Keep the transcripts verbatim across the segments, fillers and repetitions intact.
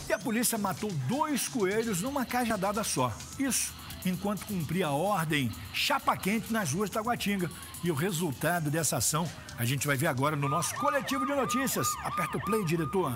E a polícia matou dois coelhos numa cajadada só. Isso enquanto cumpria a ordem chapa quente nas ruas de Taguatinga. E o resultado dessa ação a gente vai ver agora no nosso coletivo de notícias. Aperta o play, diretor.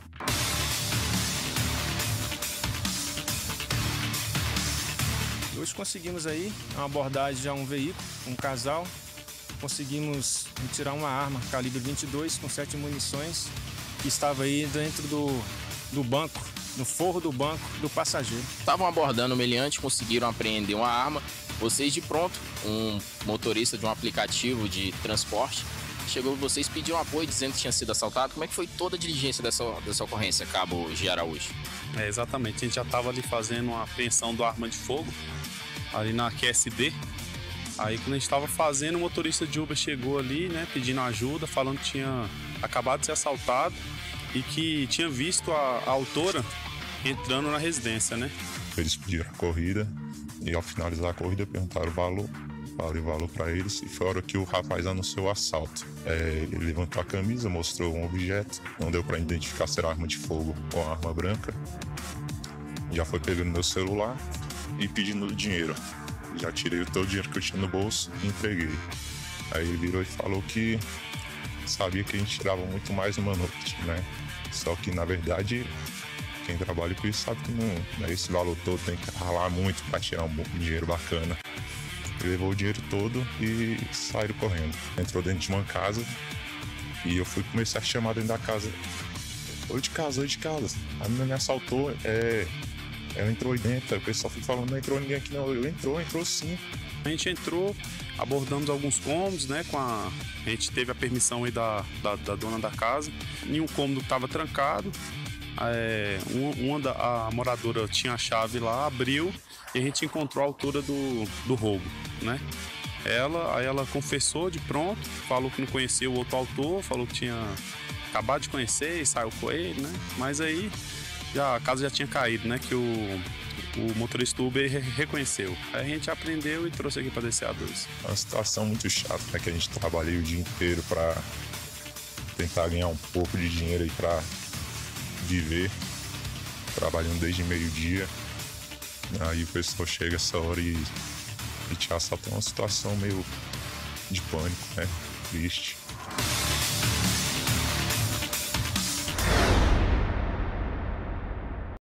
Hoje conseguimos aí uma abordagem de um veículo, um casal. Conseguimos tirar uma arma calibre vinte e dois com sete munições que estava aí dentro do, do banco, no forro do banco do passageiro. Estavam abordando o meliante, conseguiram apreender uma arma. Vocês de pronto, um motorista de um aplicativo de transporte, chegou, vocês pediram apoio dizendo que tinha sido assaltado. Como é que foi toda a diligência dessa, dessa ocorrência, Cabo G. Araújo? É, exatamente, a gente já estava ali fazendo uma apreensão do arma de fogo, ali na Q S D. Aí quando a gente estava fazendo, o motorista de Uber chegou ali, né, pedindo ajuda, falando que tinha acabado de ser assaltado e que tinha visto a, a autora entrando na residência, né? Eles pediram a corrida e ao finalizar a corrida perguntaram o valor, falei o valor para eles e foi a hora que o rapaz anunciou o assalto. É, ele levantou a camisa, mostrou um objeto, não deu para identificar se era arma de fogo ou arma branca. Já foi pegando meu celular e pedindo dinheiro. Já tirei todo o dinheiro que eu tinha no bolso e entreguei. Aí ele virou e falou que sabia que a gente tirava muito mais numa noite, né? Só que, na verdade, quem trabalha com isso sabe que não, né? Esse valor todo tem que ralar muito para tirar um dinheiro bacana. Ele levou o dinheiro todo e saiu correndo. Entrou dentro de uma casa e eu fui começar a chamar dentro da casa. Oi de casa, oi de casa. A menina me assaltou, é... Ela entrou aí dentro, o pessoal foi falando, não entrou ninguém aqui não. Eu entrou, entrou sim. A gente entrou, abordamos alguns cômodos, né, com a... A gente teve a permissão aí da, da, da dona da casa. Em um cômodo estava trancado, é, uma da, a moradora tinha a chave lá, abriu e a gente encontrou a autora do, do roubo, né? Ela, aí ela confessou de pronto, falou que não conhecia o outro autor, falou que tinha acabado de conhecer e saiu com ele, né? Mas aí... Já, a casa já tinha caído, né? Que o, o motorista Uber reconheceu. Aí a gente aprendeu e trouxe aqui para D C A dois. É uma situação muito chata, né? Que a gente trabalha o dia inteiro para tentar ganhar um pouco de dinheiro aí para viver, trabalhando desde meio-dia. Aí o pessoal chega essa hora e, e te assalta. É uma situação meio de pânico, né? Triste.